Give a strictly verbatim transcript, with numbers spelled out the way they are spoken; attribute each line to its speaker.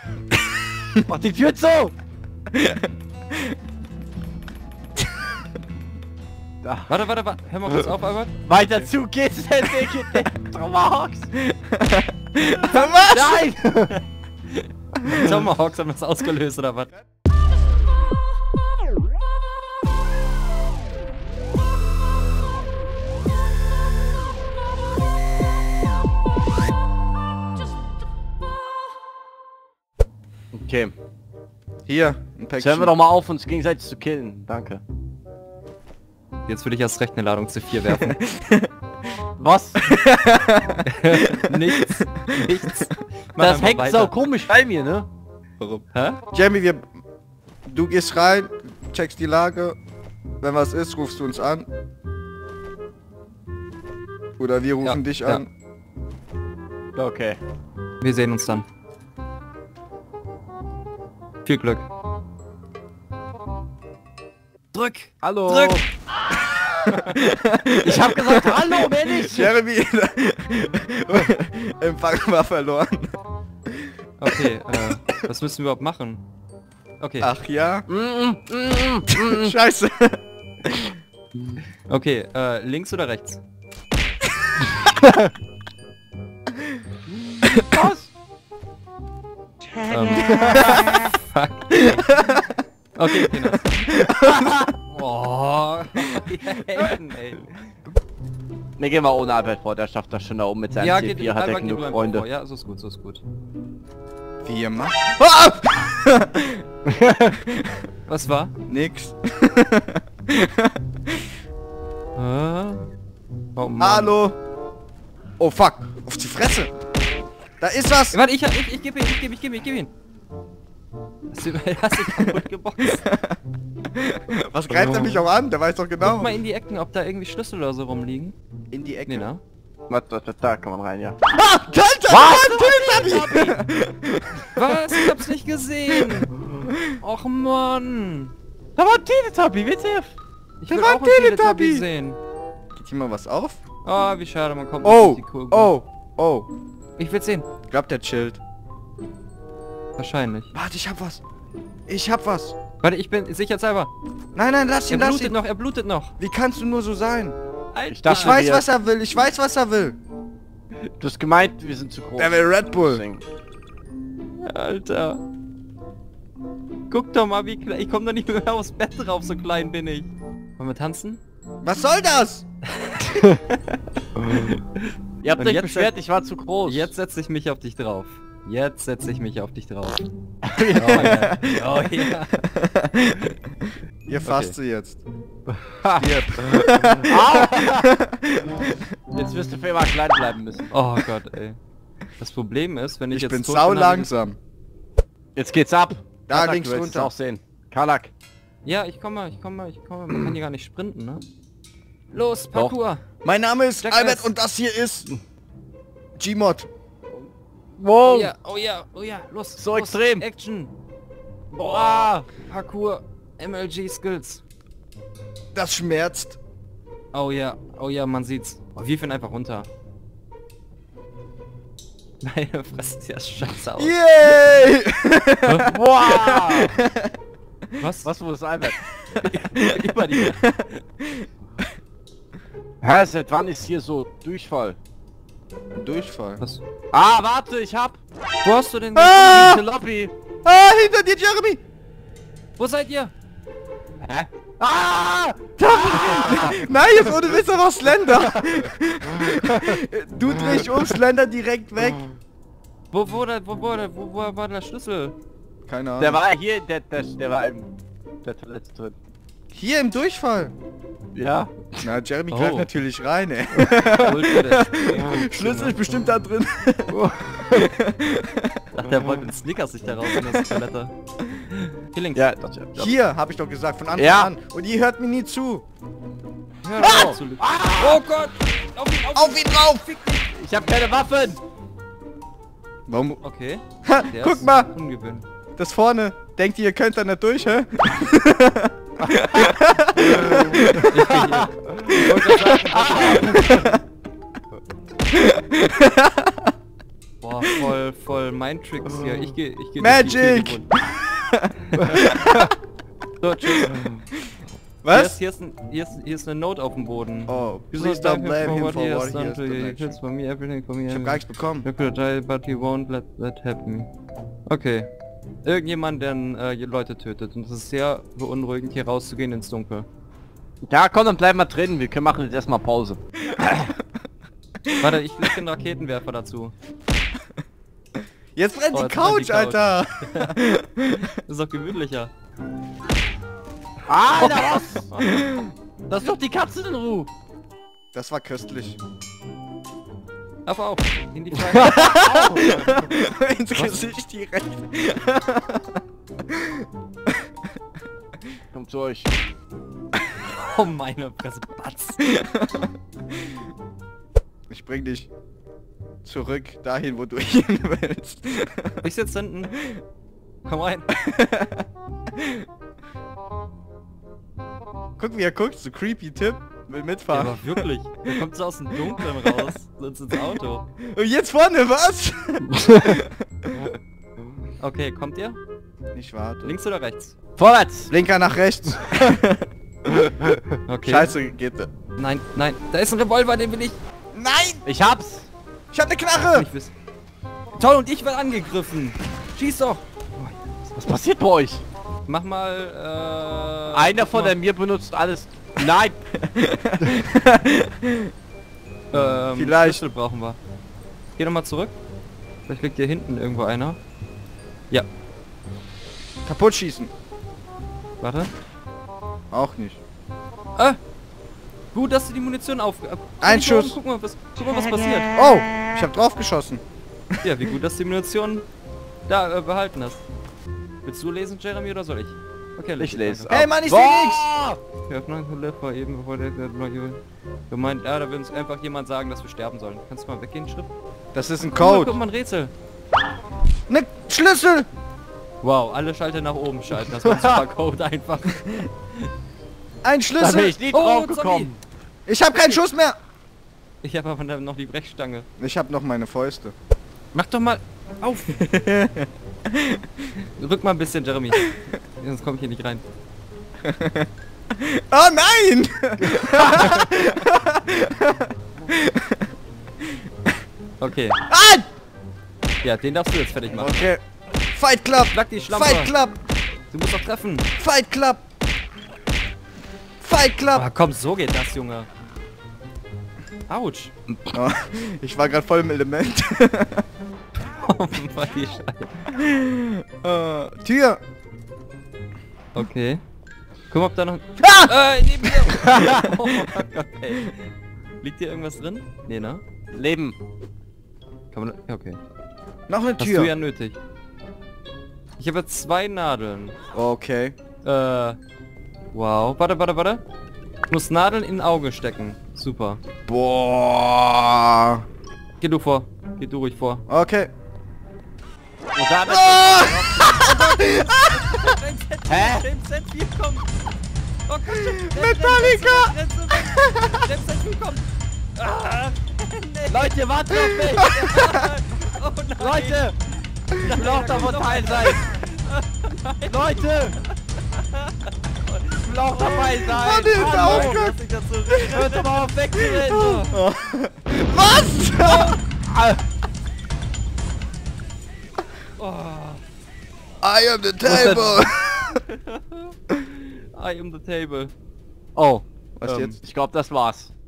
Speaker 1: Mach die Tür zu! Da.
Speaker 2: Warte, warte, warte. Hör mal kurz auf, Albert.
Speaker 1: Weiter zu geht's, der Dicke, der Tomahawks!
Speaker 3: Was?
Speaker 1: Nein!
Speaker 2: Tomahawks haben das ausgelöst, oder was?
Speaker 1: Okay.
Speaker 3: Hier, ein Päckchen.
Speaker 1: Hören wir doch mal auf, uns gegenseitig zu killen. Danke.
Speaker 2: Jetzt würde ich erst recht eine Ladung C vier werfen.
Speaker 1: Was?
Speaker 2: Nichts. Nichts. Mach
Speaker 1: Das
Speaker 2: einfach
Speaker 1: hängt
Speaker 2: weiter.
Speaker 1: so komisch bei mir, ne?
Speaker 2: Warum? Hä?
Speaker 3: Jamie, wir... Du gehst rein, checkst die Lage. Wenn was ist, rufst du uns an. Oder wir rufen
Speaker 2: Ja,
Speaker 3: dich
Speaker 2: ja.
Speaker 3: an.
Speaker 1: Okay.
Speaker 2: Wir sehen uns dann. Viel Glück. Drück!
Speaker 1: Hallo!
Speaker 2: Drück!
Speaker 1: Ich hab gesagt, hallo, wer nicht?
Speaker 3: Jeremy, Empfang war verloren.
Speaker 2: Okay, äh, was müssen wir überhaupt machen? Okay,
Speaker 3: Ach ja?
Speaker 1: Mm, mm, mm, mm.
Speaker 3: Scheiße.
Speaker 2: okay, äh, links oder rechts?
Speaker 1: Was?
Speaker 2: Ähm, fuck. Okay, okay, nice. Boah, die Helden, ey.
Speaker 1: Ne, gehen wir ohne Albert vor, der schafft das schon da oben mit seinem
Speaker 2: Ja,
Speaker 1: C
Speaker 2: geht
Speaker 1: vier, hat er
Speaker 2: einfach geh
Speaker 1: genug
Speaker 2: du einfach
Speaker 1: Freunde.
Speaker 2: vor. Ja, so ist gut, so ist gut.
Speaker 3: Wir machen... Ah!
Speaker 2: Was war?
Speaker 3: Nix.
Speaker 2: Äh, oh Mann.
Speaker 3: Hallo. Oh fuck. Auf die Fresse. Da ist was.
Speaker 2: Warte, ich, ich, ich gebe ihn, ich gebe, ich gebe, ich gebe ihn. Hast du, hast du kaputt geboxt?
Speaker 3: Was greift er mich auch an? Der weiß doch genau.
Speaker 2: Guck mal in die Ecken, ob da irgendwie Schlüssel oder so rumliegen.
Speaker 3: In die Ecke.
Speaker 2: Nee, ne?
Speaker 1: Warte, warte, da kann man rein, ja.
Speaker 3: Ah! Alter!
Speaker 1: Was?
Speaker 2: Was? Ich hab's nicht gesehen. Och Mann.
Speaker 1: Da war ein Teletubby, W T F!
Speaker 2: Ich
Speaker 3: Da
Speaker 2: will
Speaker 3: war
Speaker 2: auch
Speaker 3: ein
Speaker 2: einen
Speaker 3: Teletubby.
Speaker 2: Teletubby sehen.
Speaker 3: Geht hier mal was auf?
Speaker 2: Oh, wie schade, man kommt nicht
Speaker 3: Oh!
Speaker 2: auf die Kurve.
Speaker 3: Oh! Oh!
Speaker 2: Ich will's sehen.
Speaker 3: Ich glaub, der chillt.
Speaker 2: Wahrscheinlich.
Speaker 3: Warte, ich hab was. Ich hab was.
Speaker 2: Warte, ich bin sicherheitshalber.
Speaker 3: Nein, nein, lass
Speaker 2: Er
Speaker 3: ihn, lass
Speaker 2: blutet
Speaker 3: ihn.
Speaker 2: noch, er blutet noch.
Speaker 3: Wie kannst du nur so sein?
Speaker 2: Alter.
Speaker 1: Ich dachte,
Speaker 3: Ich weiß,
Speaker 1: wir-
Speaker 3: was er will. Ich weiß, was er will.
Speaker 1: Du hast gemeint, wir sind zu groß.
Speaker 3: Er will Red Bull.
Speaker 1: Deswegen.
Speaker 2: Alter. Guck doch mal, wie klein. Ich komme doch nicht mehr aufs Bett drauf, so klein bin ich. Wollen wir tanzen?
Speaker 3: Was soll das?
Speaker 1: Ihr habt
Speaker 2: Und
Speaker 1: euch
Speaker 2: jetzt
Speaker 1: beschwert,
Speaker 2: setz-
Speaker 1: ich war zu groß.
Speaker 2: Jetzt setze ich mich auf dich drauf. Jetzt setze ich mich auf dich drauf. Oh ja. Oh ja.
Speaker 3: Ihr fasst
Speaker 2: Okay.
Speaker 3: sie jetzt.
Speaker 1: Ha.
Speaker 3: Hier.
Speaker 1: Jetzt wirst du für immer klein bleiben müssen.
Speaker 2: Oh Gott, ey. Das Problem ist, wenn ich,
Speaker 3: Ich
Speaker 2: jetzt
Speaker 3: bin
Speaker 2: tot
Speaker 3: sau
Speaker 2: bin, dann-
Speaker 3: langsam.
Speaker 1: Jetzt geht's ab.
Speaker 3: Da
Speaker 1: Kalak,
Speaker 3: links
Speaker 1: du willst
Speaker 3: runter.
Speaker 1: es auch sehen. Kalak.
Speaker 2: Ja, ich komme, ich komme, ich komme. Man kann hier gar nicht sprinten, ne? Los, Parkour.
Speaker 3: Mein Name ist
Speaker 2: Jackass.
Speaker 3: Albert und das hier ist Gmod.
Speaker 1: Wow.
Speaker 2: Oh ja, oh ja, oh ja, los.
Speaker 1: So
Speaker 2: los.
Speaker 1: extrem.
Speaker 2: Action.
Speaker 1: Boah.
Speaker 2: Parkour. M L G Skills.
Speaker 3: Das schmerzt.
Speaker 2: Oh ja, oh ja, man sieht's. Oh, wir finden einfach runter. Meine Fresse sieht ja scheiße aus.
Speaker 3: Yay!
Speaker 1: Boah.
Speaker 2: Was?
Speaker 1: Was, wo ist Albert?
Speaker 2: Über die.
Speaker 1: Hä, seit wann ist hier so Durchfall?
Speaker 3: Durchfall.
Speaker 2: Was?
Speaker 1: Ah, warte, ich hab
Speaker 2: Wo hast du denn?
Speaker 3: Ah!
Speaker 1: diese Lobby.
Speaker 3: Ah, hinter dir, Jeremy!
Speaker 2: Wo seid ihr?
Speaker 1: Hä? Ah!
Speaker 3: Nein, jetzt ohne Witz aber Slender! Du drehst um, Slender direkt weg.
Speaker 2: Wo, wo, da, wo, wo, wo, wo war der Schlüssel?
Speaker 3: Keine Ahnung.
Speaker 1: Der war hier, der, der, der war im der Toilette drin.
Speaker 3: Hier im Durchfall.
Speaker 1: Ja.
Speaker 3: Na, Jeremy
Speaker 2: Oh.
Speaker 3: greift natürlich rein, ey.
Speaker 2: Ultra, der
Speaker 3: Schlüssel ist bestimmt da drin.
Speaker 2: Ach, der wollte den Snickers sich da raus in das Toilette. Hier links.
Speaker 1: Ja, das, ja.
Speaker 3: Hier, habe ich doch gesagt, von Anfang
Speaker 1: Ja.
Speaker 3: an. Und ihr hört mir nie zu.
Speaker 2: Hör doch auf zu lügen. Oh Gott! Auf ihn, auf,
Speaker 3: Auf ihn drauf!
Speaker 1: Ich hab keine Waffen.
Speaker 3: Warum?
Speaker 2: Okay.
Speaker 3: Ha,
Speaker 2: Der
Speaker 3: guck
Speaker 2: ist
Speaker 3: mal,
Speaker 2: Ungewöhnlich.
Speaker 3: das vorne. Denkt ihr, ihr könnt da nicht durch, hä?
Speaker 2: Ich bin hier. Ich wollte gerade sagen, Boah, voll, voll Mind-Tricks hier. Ich geh, ich geh
Speaker 3: Magic!
Speaker 2: So, tschüss.
Speaker 3: Was?
Speaker 2: Hier ist, hier, ist ein, hier, ist, hier ist eine Note auf dem Boden.
Speaker 3: Oh,
Speaker 2: You
Speaker 3: please
Speaker 2: don't
Speaker 3: don't blame him for
Speaker 2: he has
Speaker 3: what he
Speaker 2: done
Speaker 3: has
Speaker 2: to
Speaker 3: done,
Speaker 2: you.
Speaker 3: actually.
Speaker 2: It's for me, everything for me.
Speaker 3: Ich hab gar nichts bekommen.
Speaker 2: You could die, but you won't let that happen. Okay. Irgendjemand, der äh, Leute tötet. Und es ist sehr beunruhigend, hier rauszugehen ins Dunkel.
Speaker 1: Ja, komm, dann bleib mal drin. Wir können machen jetzt erstmal Pause.
Speaker 2: Warte, ich leg den Raketenwerfer dazu.
Speaker 3: Jetzt brennt
Speaker 2: Oh,
Speaker 3: die
Speaker 2: jetzt brennt
Speaker 3: Couch,
Speaker 2: die Couch.
Speaker 3: Alter!
Speaker 2: Das ist doch gemütlicher.
Speaker 1: Ah, Alter, was? Das ist doch die Katze in Ruhe.
Speaker 3: Das war köstlich.
Speaker 2: Auf, auf! In die Freiheit!
Speaker 3: Ins Gesicht direkt.
Speaker 1: Kommt zu euch.
Speaker 2: Oh meine Fresse, Batz!
Speaker 3: Ich bring dich zurück dahin, wo du hin willst.
Speaker 2: Ich sitz hinten. Komm rein.
Speaker 3: Guck, wie er guckt, so creepy Tipp. Will
Speaker 2: Ja,
Speaker 3: mitfahren.
Speaker 2: aber wirklich. Der kommt so aus dem Dunkeln raus. Sonst ins Auto.
Speaker 3: Und jetzt vorne, was?
Speaker 2: Okay, kommt ihr?
Speaker 3: Ich warte.
Speaker 2: Links oder rechts?
Speaker 1: Vorwärts.
Speaker 3: Blinker nach rechts.
Speaker 2: Okay.
Speaker 3: Scheiße, geht.
Speaker 2: Nein, nein. Da ist ein Revolver, den will ich
Speaker 3: Nein!
Speaker 1: Ich hab's.
Speaker 3: Ich hab ne Knarre!
Speaker 2: nicht wissen. Toll, und ich werde angegriffen. Schieß doch.
Speaker 1: Was passiert bei euch?
Speaker 2: Mach mal, äh...
Speaker 1: Einer
Speaker 2: mach
Speaker 1: von
Speaker 2: mal,
Speaker 1: der mir benutzt alles. Nein.
Speaker 2: ähm,
Speaker 3: Vielleicht.
Speaker 2: Schlüssel brauchen wir. Geh nochmal zurück. Vielleicht liegt hier hinten irgendwo einer. Ja,
Speaker 3: Kaputt schießen.
Speaker 2: warte.
Speaker 3: Auch nicht.
Speaker 2: Ah! Gut, dass du die Munition auf... ab-
Speaker 3: Ein
Speaker 2: guck mal,
Speaker 3: Schuss.
Speaker 2: Guck mal, was, guck mal, was passiert.
Speaker 3: Oh! Ich hab drauf geschossen.
Speaker 2: Ja, wie gut, dass du die Munition da äh, behalten hast. Willst du lesen, Jeremy, oder soll ich? Okay,
Speaker 1: Ich lese.
Speaker 3: Hey, Mann, ich seh
Speaker 1: Boah!
Speaker 2: Wir haben noch vor eben bevor der gemeint, ja, da will uns einfach jemand sagen, dass wir sterben sollen. Kannst du mal weggehen, Schritt?
Speaker 3: Das ist ein
Speaker 2: Guck mal,
Speaker 3: Code.
Speaker 2: guck mal, ein Rätsel.
Speaker 3: Ne Schlüssel!
Speaker 2: Wow, alle Schalter nach oben schalten. Das war ein super Code einfach.
Speaker 3: Ein
Speaker 1: Da bin
Speaker 3: Schlüssel!
Speaker 1: ich nie
Speaker 2: Oh,
Speaker 1: drauf
Speaker 2: Zombie.
Speaker 1: gekommen.
Speaker 3: Ich hab keinen Schuss mehr!
Speaker 2: Ich habe aber dann noch die Brechstange.
Speaker 3: Ich hab noch meine Fäuste.
Speaker 2: Mach doch mal auf. Rück mal ein bisschen, Jeremy. Sonst komme ich hier nicht rein.
Speaker 3: Oh nein!
Speaker 2: Okay.
Speaker 3: Ah!
Speaker 2: Ja, den darfst du jetzt fertig machen.
Speaker 3: Okay. Fight Club!
Speaker 2: Schlag die Schlampe.
Speaker 3: Fight Club!
Speaker 2: Du musst doch treffen.
Speaker 3: Fight Club! Fight Club!
Speaker 2: Ah, komm, so geht das, Junge. Autsch.
Speaker 3: Oh, ich war gerade voll im Element.
Speaker 2: Oh, war die Scheiße.
Speaker 3: äh, Tür!
Speaker 2: Okay. Guck mal, ob da noch...
Speaker 3: Ah!
Speaker 2: Äh, neben mir! Oh Gott, ey. Liegt hier irgendwas drin? Nee, ne?
Speaker 1: Leben.
Speaker 2: Kann man... ja, okay.
Speaker 3: Noch eine
Speaker 2: Hast du
Speaker 3: Tür.
Speaker 2: ja nötig. Ich habe jetzt zwei Nadeln.
Speaker 3: Okay.
Speaker 2: Äh... Wow. Warte, warte, warte. Ich muss Nadeln in ein Auge stecken. Super.
Speaker 3: Boah.
Speaker 2: Geh du vor. Geh du ruhig vor.
Speaker 3: Okay.
Speaker 1: Und da
Speaker 3: Ah!
Speaker 1: Hä?
Speaker 2: James Hetfield kommt! Oh Gott,
Speaker 3: Metallica!
Speaker 2: James Hetfield kommt! Ah, nee.
Speaker 1: Leute, wartet auf mich!
Speaker 2: Oh nein!
Speaker 1: Leute! Ich will auch davon teil sein! Leute! Ich will auch dabei sein!
Speaker 3: Warte, ist
Speaker 1: Hallo!
Speaker 3: aufgehört.
Speaker 2: Lass dich dazu reden.
Speaker 1: Hört doch mal auf wegzurennen!
Speaker 3: Was?
Speaker 1: Ah,
Speaker 2: Oh,
Speaker 3: I am the table.
Speaker 2: I am the table.
Speaker 1: Oh,
Speaker 3: Was
Speaker 2: Ähm,
Speaker 3: jetzt?
Speaker 1: ich glaube, das war's.